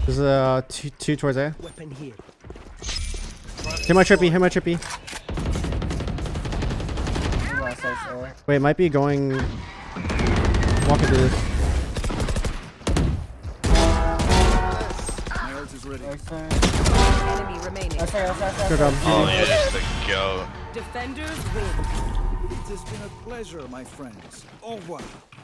There's two towards A. Weapon here. Hit my trippy, hit my trippy. Wait, it might be going. Walking through this. Enemy remaining. Good job. Oh, you're just the goat. Defenders win. It has been a pleasure, my friends. Au revoir.